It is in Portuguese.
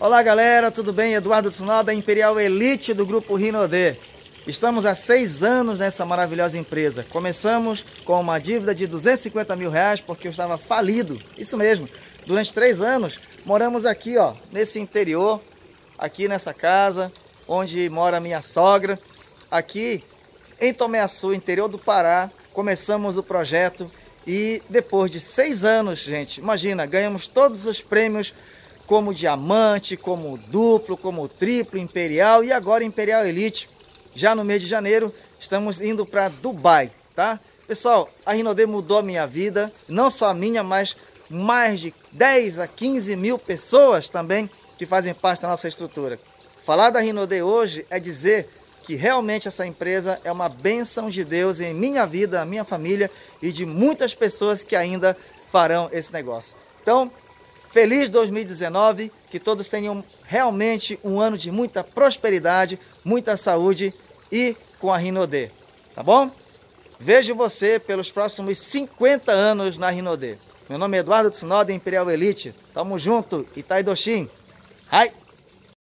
Olá galera, tudo bem? Eduardo Tsunoda, Imperial Elite do Grupo Rinode. Estamos há 6 anos nessa maravilhosa empresa. Começamos com uma dívida de 250 mil reais porque eu estava falido. Isso mesmo, durante 3 anos moramos aqui, ó, nesse interior, aqui nessa casa, onde mora minha sogra. Aqui em Tomé-Açu, interior do Pará, começamos o projeto e depois de 6 anos, gente, imagina, ganhamos todos os prêmios como diamante, como duplo, como triplo, imperial e agora imperial elite. Já no mês de janeiro estamos indo para Dubai, tá? Pessoal, a Rinode mudou a minha vida, não só a minha, mas mais de 10 a 15 mil pessoas também que fazem parte da nossa estrutura. Falar da Rinode hoje é dizer que realmente essa empresa é uma bênção de Deus em minha vida, na minha família e de muitas pessoas que ainda farão esse negócio. Então, feliz 2019, que todos tenham realmente um ano de muita prosperidade, muita saúde e com a Rinode, tá bom? Vejo você pelos próximos 50 anos na Rinode. Meu nome é Eduardo Tsunoda, Imperial Elite. Tamo junto, Itaidoshin. Hai!